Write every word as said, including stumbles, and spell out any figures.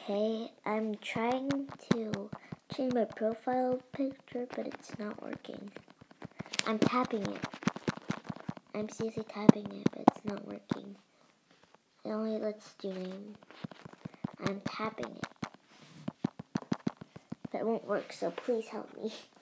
Okay, I'm trying to change my profile picture, but it's not working. I'm tapping it. I'm seriously tapping it, but it's not working. It only lets do name. I'm tapping it. But it won't work, so please help me.